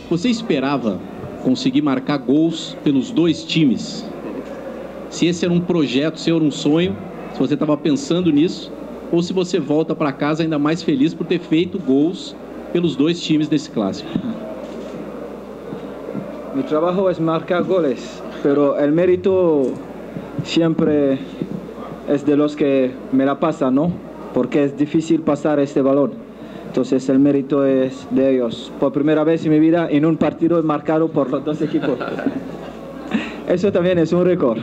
Você esperava conseguir marcar gols pelos dois times? Se esse era um projeto, se era um sonho, se você estava pensando nisso, ou se você volta para casa ainda mais feliz por ter feito gols pelos dois times desse clássico? Mi trabajo es marcar goles, pero el mérito siempre es de los que me la pasan, ¿no? Porque es difícil pasar este balón. Entonces el mérito es de ellos. Por primera vez en mi vida en un partido marcado por los dos equipos. Eso también es un récord.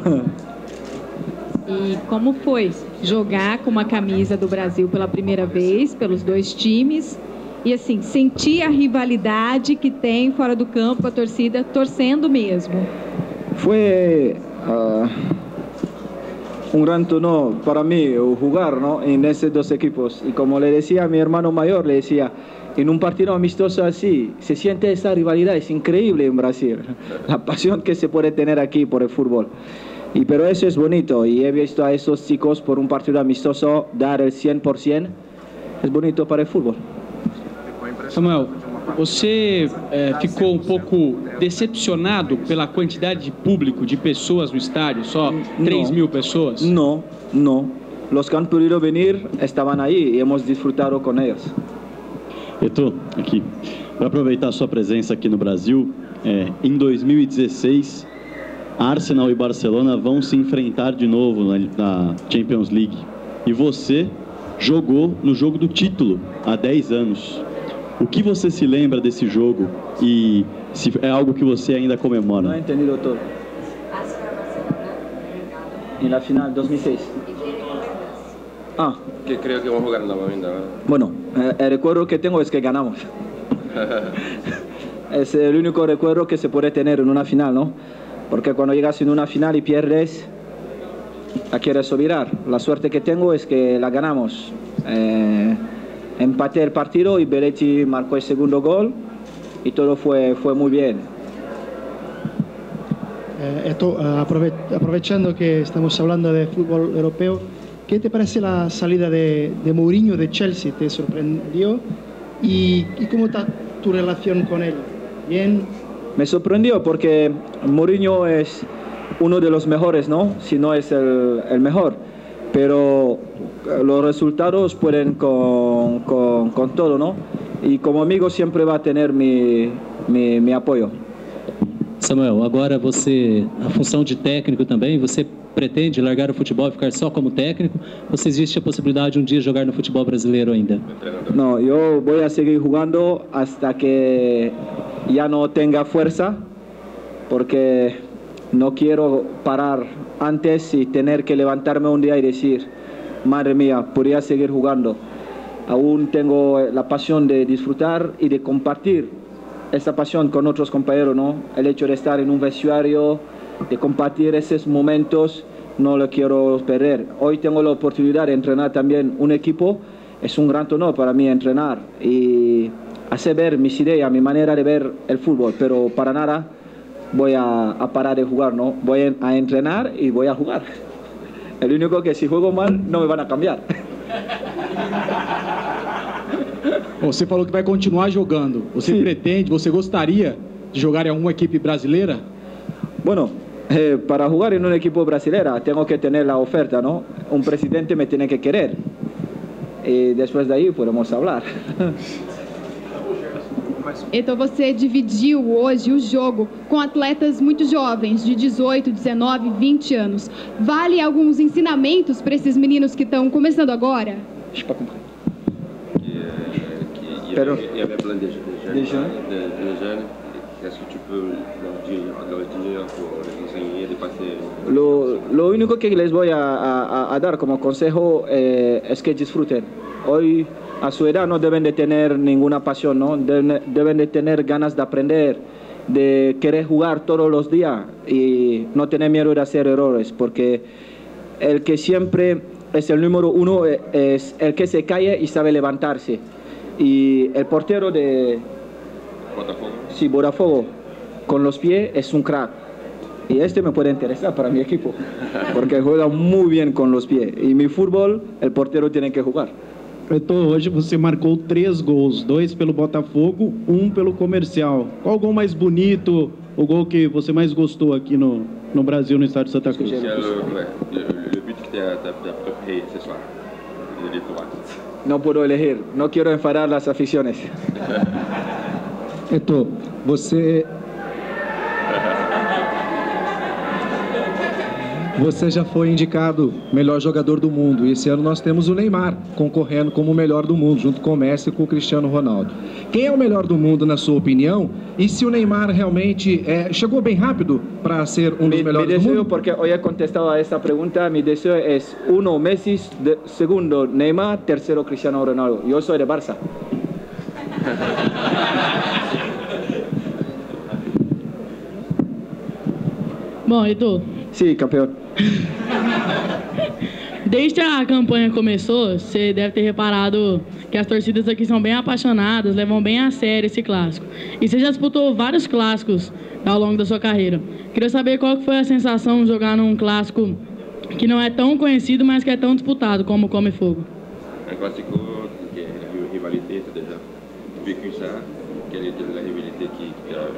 E como foi jogar com uma camisa do Brasil pela primeira vez, pelos dois times, e assim, sentir a rivalidade que tem fora do campo, a torcida torcendo mesmo? Fue un gran turno para mí jugar, ¿no?, en esos dos equipos. Y como le decía a mi hermano mayor, le decía, en un partido amistoso así, se siente esa rivalidad, es increíble en Brasil, la pasión que se puede tener aquí por el fútbol. Pero eso es bonito, y he visto a esos chicos por un partido amistoso dar el 100%, es bonito para el fútbol. Samuel, você ficou pouco decepcionado pela quantidade de público, de pessoas no estádio? Só 3.000 pessoas? No. Los que han podido venir estaban ahí y hemos disfrutado con ellos. Eto'o, aqui, para aproveitar a sua presença aqui no Brasil, em 2016, Arsenal e Barcelona vão se enfrentar de novo na Champions League. E você jogou no jogo do título há 10 anos. O que você se lembra desse jogo e se é algo que você ainda comemora? No he entendido todo. En la final 2006. Que creo que vamos a jugar nuevamente. Bueno, el recuerdo que tengo es que ganamos. Es el único recuerdo que se puede tener en una final, ¿no? Porque cuando llegas en una final y pierdes, la quieres olvidar. La suerte que tengo es que la ganamos. Empaté el partido y Belletti marcó el segundo gol y todo fue muy bien. Aprovechando que estamos hablando de fútbol europeo, ¿qué te parece la salida de Mourinho de Chelsea? ¿Te sorprendió? ¿Y cómo está tu relación con él? ¿Bien? Me sorprendió porque Mourinho es uno de los mejores, ¿no? Si no es el mejor. Pero los resultados pueden con todo, ¿no? Y como amigo siempre va a tener mi apoio. Samuel, agora você, a função de técnico também, você pretende largar o futebol e ficar só como técnico? Ou se existe a possibilidade de um dia jogar no futebol brasileiro ainda? No, yo voy a seguir jugando hasta que ya no tenga fuerza, porque no quiero parar antes y tener que levantarme un día y decir, madre mía, podría seguir jugando. Aún tengo la pasión de disfrutar y de compartir esa pasión con otros compañeros, ¿no? El hecho de estar en un vestuario, de compartir esos momentos, no lo quiero perder. Hoy tengo la oportunidad de entrenar también un equipo, es un gran honor para mí entrenar y hacer ver mis ideas, mi manera de ver el fútbol, pero para nada voy a parar de jugar, ¿no? Voy a entrenar y voy a jugar. El único que si juego mal no me van a cambiar. Você falou que vai continuar jogando. Você pretende, você gostaria de jogar em alguma equipe brasileira? Bueno, para jugar en un equipo brasileño tengo que tener la oferta, ¿no? Un presidente me tiene que querer. Y después de ahí podemos hablar. Então você dividiu hoje o jogo com atletas muito jovens, de 18, 19, 20 anos. Vale alguns ensinamentos para esses meninos que estão começando agora? Il y avait plein de jeunes. Qu'est-ce que tu peux leur dire pour les enseigner de passer? Lo único que les voy a dar como consejo es que disfruten. Hoy a su edad no deben de tener ninguna pasión, ¿no? Deben de tener ganas de aprender, de querer jugar todos los días y no tener miedo de hacer errores, porque el que siempre es el número uno es el que se cae y sabe levantarse. Y el portero de Botafogo con los pies es un crack. Y este me puede interesar para mi equipo, porque juega muy bien con los pies. Y mi fútbol, el portero tiene que jugar. Então, hoje você marcou 3 gols, 2 pelo Botafogo, 1 pelo Comercial. Qual o gol mais bonito, o gol que você mais gostou aqui no Brasil, no estádio de Santa Cruz? Le but que tu as préféré ce soir, de toi. No puedo elegir, no quiero enfadar las aficiones. Eto'o, você já foi indicado melhor jogador do mundo. E esse ano nós temos o Neymar concorrendo como o melhor do mundo, junto com o Messi e com o Cristiano Ronaldo. Quem é o melhor do mundo, na sua opinião? E se o Neymar realmente chegou bem rápido para ser um dos melhores do mundo? Porque hoy he contestado a esta pregunta, mi deseo es 1 Messi, segundo Neymar, tercero Cristiano Ronaldo. Yo soy de Barça. Bom, Eto'o. Sim, campeão. Desde a campanha começou, você deve ter reparado que as torcidas aqui são bem apaixonadas, levam bem a sério esse clássico. E você já disputou vários clássicos ao longo da sua carreira. Queria saber qual foi a sensação de jogar num clássico que não é tão conhecido, mas que é tão disputado como o Come Fogo. Un classico qui est la rivalité, tu as déjà vécu ça. Quelle est la rivalité qui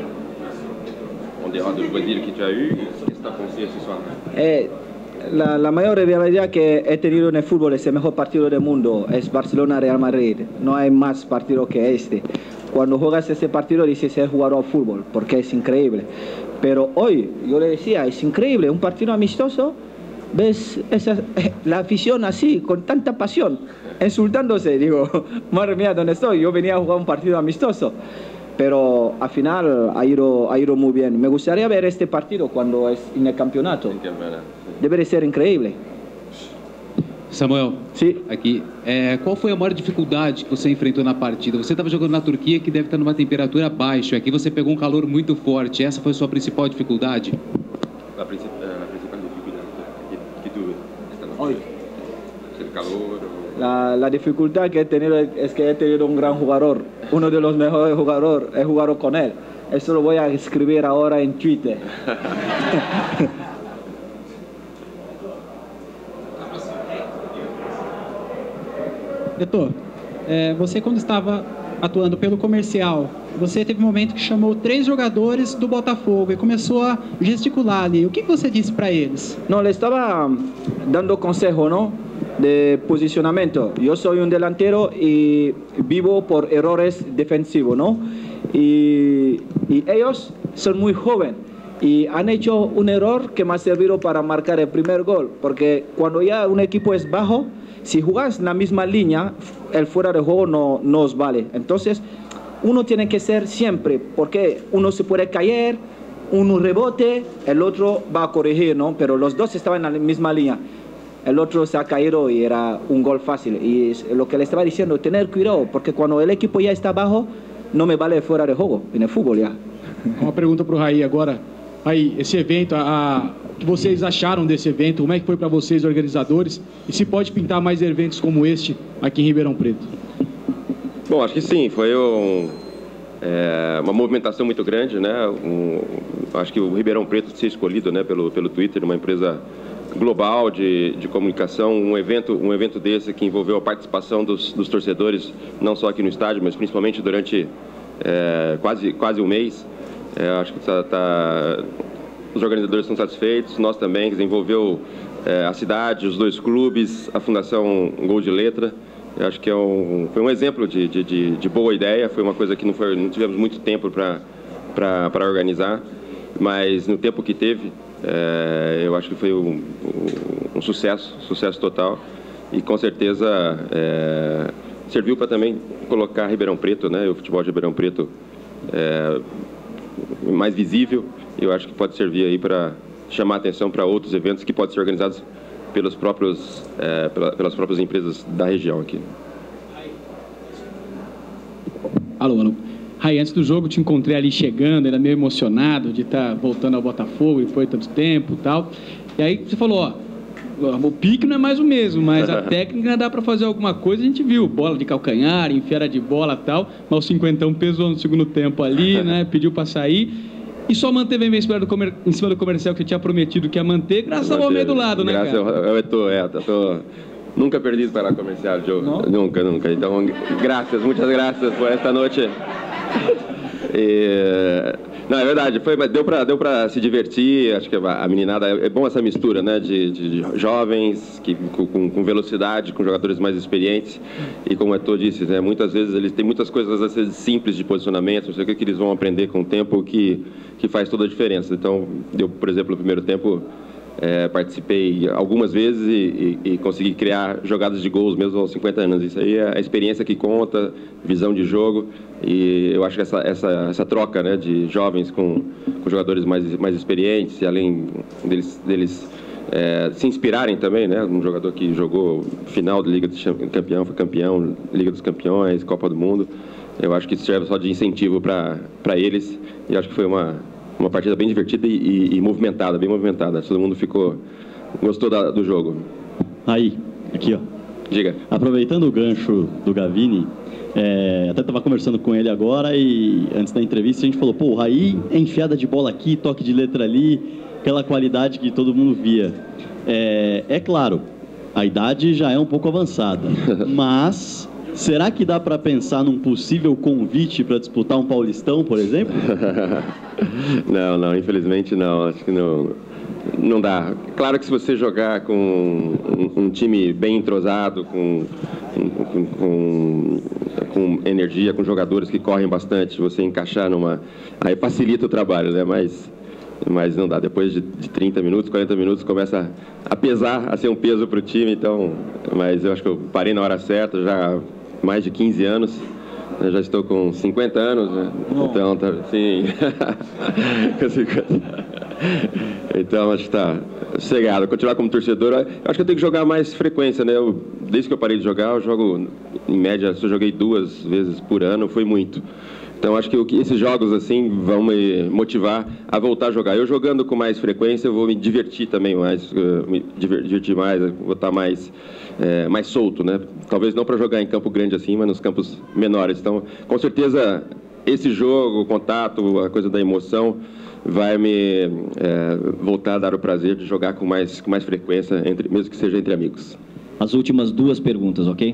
en dehors du Brésil que tu as eu? Qu'est-ce que tu as pensé ce soir? La mayor rivalidad que he tenido en el fútbol es el mejor partido del mundo, es Barcelona-Real Madrid. No hay más partido que este. Cuando juegas ese partido dices ser jugador de fútbol, porque es increíble. Pero hoy, yo le decía, es increíble, un partido amistoso, ves la afición así, con tanta pasión, insultándose. Digo, madre mía, ¿dónde estoy? Yo venía a jugar un partido amistoso. Pero al final ha ido muy bien. Me gustaría ver este partido cuando es en el campeonato. Debe de ser increíble. Samuel, sim. Aqui, qual foi a maior dificuldade que você enfrentou na partida? Você estava jogando na Turquia, que deve estar numa temperatura baixa. Aqui você pegou um calor muito forte. Essa foi a sua principal dificuldade? La principal dificultad que tuve esta noche. Hoy. El calor. La dificultad que he tenido es que he tenido un gran jugador, uno de los mejores jugadores, he jugado con él. Eso lo voy a escribir ahora en Twitter. Eto'o, você quando estava atuando pelo Comercial, você teve um momento que chamou 3 jogadores do Botafogo e começou a gesticular ali. O que você disse para eles? No, le estaba dando consejo, ¿no? De posicionamiento. Yo soy un delantero y vivo por errores defensivos, ¿no? Y ellos son muy jóvenes y han hecho un error que me ha servido para marcar el primer gol, porque cuando ya un equipo es bajo, si jugas en la misma línea, el fuera de juego no os vale. Entonces, uno tiene que ser siempre, porque uno se puede caer, uno rebote, el otro va a corregir, ¿no? Pero los dos estaban en la misma línea. El otro se ha caído y era un gol fácil. Y es lo que le estaba diciendo, tener cuidado, porque cuando el equipo ya está abajo, no me vale fuera de juego, en el fútbol ya. Uma pergunta para o Raí agora. Raí, esse evento, o que vocês acharam desse evento? Como é que foi para vocês, organizadores? E se pode pintar mais eventos como este aqui em Ribeirão Preto? Bom, acho que sim, foi uma movimentação muito grande, né? Acho que o Ribeirão Preto ser escolhido, né, pelo Twitter, uma empresa global de comunicação, um evento desse que envolveu a participação dos torcedores, não só aqui no estádio, mas principalmente durante quase um mês. Acho que os organizadores estão satisfeitos, nós também, que envolveu a cidade, os 2 clubes, a Fundação Gol de Letra. Eu acho que foi um exemplo de boa ideia, foi uma coisa que não tivemos muito tempo para organizar, mas no tempo que teve, eu acho que foi um sucesso total, e com certeza serviu para também colocar Ribeirão Preto, né, o futebol de Ribeirão Preto mais visível. Eu acho que pode servir aí para chamar a atenção para outros eventos que podem ser organizados pelas próprias empresas da região aqui. Alô. Raí, antes do jogo te encontrei ali chegando, era meio emocionado de estar voltando ao Botafogo depois de tanto tempo e tal. E aí você falou, o pique não é mais o mesmo, mas a técnica dá para fazer alguma coisa. A gente viu, bola de calcanhar, enfiada de bola e tal, mas o 50 pesou no segundo tempo ali, né? Pediu para sair. E só manteve em cima do Comercial que eu tinha prometido que ia manter, graças ao homem do lado, né, cara? Graças ao Eto'o, Nunca perdi para comercial, Joe. Nunca. Então, muitas graças por esta noite. Não, é verdade, mas deu pra se divertir. Acho que a meninada, é bom essa mistura, né, de jovens com velocidade, com jogadores mais experientes. E como o Eto'o disse, né, muitas vezes eles têm muitas coisas a ser simples de posicionamento, não sei o que eles vão aprender com o tempo que faz toda a diferença. Então, por exemplo, no primeiro tempo, participei algumas vezes e consegui criar jogadas de gols mesmo aos 50 anos. Isso aí é a experiência que conta, visão de jogo, e eu acho que essa troca, né, de jovens com jogadores mais experientes, e além deles se inspirarem também, né, um jogador que jogou final da Liga dos Campeões, foi campeão, Liga dos Campeões, Copa do Mundo, eu acho que isso serve só de incentivo para eles, e acho que foi uma partida bem divertida e movimentada, bem movimentada. Todo mundo gostou do jogo. Aí, aqui, ó. Diga. Aproveitando o gancho do Gavini, até estava conversando com ele agora e antes da entrevista a gente falou, pô, aí enfiada de bola aqui, toque de letra ali, aquela qualidade que todo mundo via. É claro, a idade já é um pouco avançada, mas... será que dá para pensar num possível convite para disputar um Paulistão, por exemplo? Não, infelizmente não. Acho que não dá. Claro que se você jogar com um time bem entrosado, com energia, com jogadores que correm bastante, você encaixar aí facilita o trabalho, né? Mas não dá. Depois de 30 minutos, 40 minutos, começa a pesar, a ser um peso para o time. Então, mas eu acho que eu parei na hora certa, já mais de 15 anos, eu já estou com 50 anos, né? Então, tá, sim. Então, acho que está cegado. Continuar como torcedor, eu acho que eu tenho que jogar mais frequência, né? Desde que eu parei de jogar, eu jogo, em média, se eu joguei 2 vezes por ano, foi muito. Então, acho que esses jogos, assim, vão me motivar a voltar a jogar. Eu jogando com mais frequência, eu vou me divertir também mais, me divertir mais, vou estar mais solto, né? Talvez não para jogar em campo grande assim, mas nos campos menores. Então, com certeza, esse jogo, o contato, a coisa da emoção, vai me voltar a dar o prazer de jogar com mais frequência, mesmo que seja entre amigos. As últimas 2 perguntas, ok?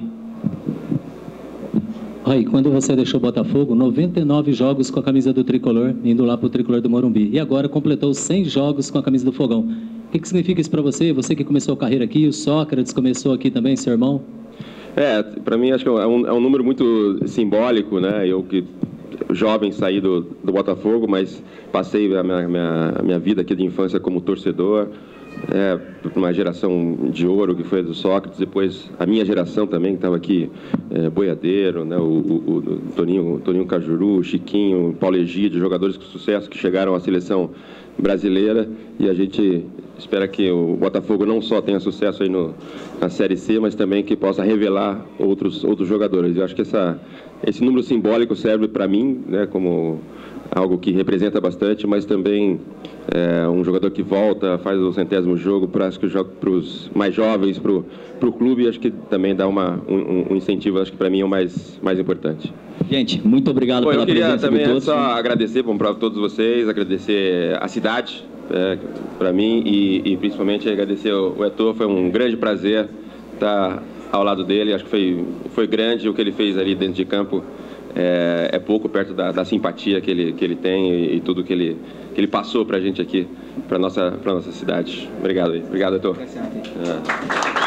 Oi, quando você deixou o Botafogo, 99 jogos com a camisa do Tricolor, indo lá para o Tricolor do Morumbi. E agora completou 100 jogos com a camisa do Fogão. O que significa isso para você? Você que começou a carreira aqui, o Sócrates começou aqui também, seu irmão? Para mim acho que é um número muito simbólico, né? Eu que jovem saí do Botafogo, mas passei a minha vida aqui de infância como torcedor. Uma geração de ouro que foi a do Sócrates, depois a minha geração também, que estava aqui, Boiadeiro, né, o Toninho Cajuru, o Chiquinho, o Paulo Egídio, jogadores com sucesso que chegaram à seleção brasileira, e a gente espera que o Botafogo não só tenha sucesso aí na Série C, mas também que possa revelar outros jogadores. Eu acho que esse número simbólico serve para mim, né, como algo que representa bastante, mas também um jogador que volta, faz o 100º jogo para os mais jovens, para o clube, acho que também dá um incentivo, acho que para mim é o mais importante. Gente, muito obrigado pela presença de todos. Eu queria também só agradecer para todos vocês, agradecer a cidade, para mim, e principalmente agradecer o Eto'o. Foi um grande prazer estar ao lado dele, acho que foi grande o que ele fez ali dentro de campo. É pouco perto da simpatia que ele tem e tudo que ele passou para a gente aqui, para nossa cidade. Obrigado, Eto'o.